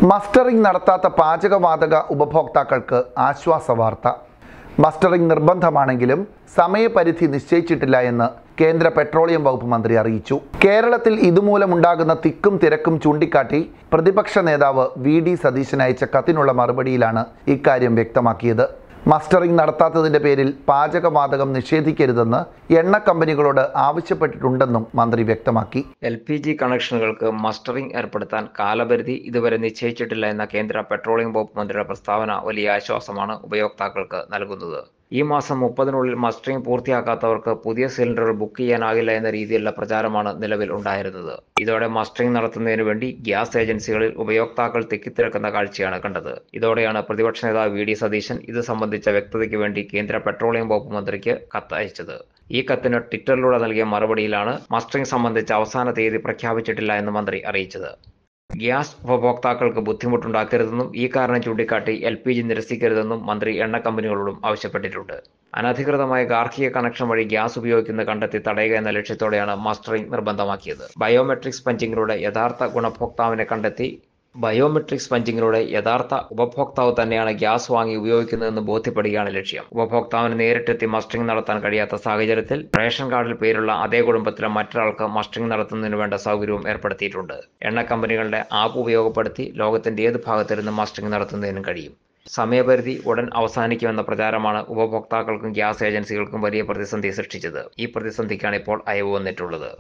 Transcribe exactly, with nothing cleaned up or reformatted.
Mustering നടത്താത്ത പാചകവാതക ഉപഭോക്താക്കൾക്ക് ആശ്വാസവാർത്ത. Mustering നിർബന്ധമാണെങ്കിലും സമയപരിധി നിശ്ചയിച്ചിട്ടില്ല എന്ന് കേന്ദ്ര പെട്രോളിയം വകുപ്പ് മന്ത്രി അറിയിച്ചു. കേരളത്തിൽ ഇതുമൂലമുണ്ടാകുന്ന തിക്കും തിരക്കും ചൂണ്ടിക്കാട്ടി പ്രതിപക്ഷ നേതാവ് വി ഡി സതീശൻ അയച്ച കത്തിനുള്ള മറുപടിയിലാണ് ഇക്കാര്യം വ്യക്തമാക്കിയത്. മസ്റ്ററിംഗ് നടത്താത്തതിന്റെ പേരിൽ പാചകവാതകം നിഷേധിക്കരുതെന്ന് എണ്ണ കമ്പനികളോട് ആവശ്യപ്പെട്ടിട്ടുണ്ടെന്നും മന്ത്രി വ്യക്തമാക്കി. എൽ പി ജി കണക്ഷനുകൾക്ക് മസ്റ്ററിംഗ് ഏർപ്പെടുത്താൻ കാലപരിധി ഇതുവരെ നിശ്ചയിച്ചിട്ടില്ല എന്ന കേന്ദ്ര പെട്രോളിയം വകുപ്പ് മന്ത്രിയുടെ പ്രസ്താവന വലിയ ആശ്വാസമാണ് ഉപയോക്താക്കൾക്ക് നൽകുന്നത്. ഈ മാസം മുപ്പതിനുള്ളിൽ മസ്റ്ററിംഗ് പൂർത്തിയാക്കാത്തവർക്ക് പുതിയ സിലിണ്ടർ ബുക്ക് ചെയ്യാനാകില്ല എന്ന രീതിയിലുള്ള പ്രചാരമാണ് നിലവിൽ ഉണ്ടായിരുന്നത്. ഇതോടെ മസ്റ്ററിംഗ് നടത്തുന്നതിന് വേണ്ടി ഗ്യാസ് ഏജൻസികളിൽ ഉപയോക്താക്കൾ തിക്കിത്തിരക്കുന്ന കാഴ്ചയാണ് കണ്ടത്. ഇതോടെയാണ് പ്രതിപക്ഷ നേതാവ് വി ഡി സതീശൻ ഇത് സംബന്ധിച്ച വ്യക്തതയ്ക്ക് വേണ്ടി കേന്ദ്ര പെട്രോളിയം വകുപ്പ് മന്ത്രിക്ക് കത്ത് അയച്ചത്. ഈ കത്തിന് ട്വിറ്ററിലൂടെ നൽകിയ മറുപടിയിലാണ് മസ്റ്ററിംഗ് സംബന്ധിച്ച അവസാന തീയതി പ്രഖ്യാപിച്ചിട്ടില്ല എന്ന് മന്ത്രി അറിയിച്ചത്. ഗ്യാസ് ഉപഭോക്താക്കൾക്ക് ബുദ്ധിമുട്ടുണ്ടാക്കരുതെന്നും ഈ കാരണം ചൂണ്ടിക്കാട്ടി എൽ പി ജി നിരസിക്കരുതെന്നും മന്ത്രി എണ്ണ കമ്പനികളോടും ആവശ്യപ്പെട്ടിട്ടുണ്ട്. അനധികൃതമായ ഗാർഹിക കണക്ഷൻ വഴി ഗ്യാസ് ഉപയോഗിക്കുന്നത് കണ്ടെത്തി തടയുക എന്ന ലക്ഷ്യത്തോടെയാണ് മസ്റ്ററിംഗ് നിർബന്ധമാക്കിയത്. ബയോമെട്രിക്സ് പഞ്ചിങ്ങിലൂടെ യഥാർത്ഥ ഗുണഭോക്താവിനെ കണ്ടെത്തി ബയോമെട്രിക്സ് പഞ്ചിങ്ങിലൂടെ യഥാർത്ഥ ഉപഭോക്താവ് തന്നെയാണ് ഗ്യാസ് വാങ്ങി ഉപയോഗിക്കുന്നതെന്ന് ബോധ്യപ്പെടുകയാണ് ലക്ഷ്യം. ഉപഭോക്താവിന് നേരിട്ടെത്തി മസ്റ്ററിംഗ് നടത്താൻ കഴിയാത്ത സാഹചര്യത്തിൽ റേഷൻ കാർഡിൽ പേരുള്ള അതേ കുടുംബത്തിലെ മറ്റൊരാൾക്ക് മസ്റ്ററിംഗ് നടത്തുന്നതിന് വേണ്ട സൗകര്യവും ഏർപ്പെടുത്തിയിട്ടുണ്ട്. എണ്ണ കമ്പനികളുടെ ആപ്പ് ഉപയോഗപ്പെടുത്തി ലോകത്തിന്റെ ഏത് ഭാഗത്തിരുന്ന് മസ്റ്ററിംഗ് നടത്തുന്നതിനും കഴിയും. സമയപരിധി ഉടൻ അവസാനിക്കുമെന്ന പ്രചാരമാണ് ഉപഭോക്താക്കൾക്കും ഗ്യാസ് ഏജൻസികൾക്കും വലിയ പ്രതിസന്ധി സൃഷ്ടിച്ചത്. ഈ പ്രതിസന്ധിക്കാണ് ഇപ്പോൾ അയവ് വന്നിട്ടുള്ളത്.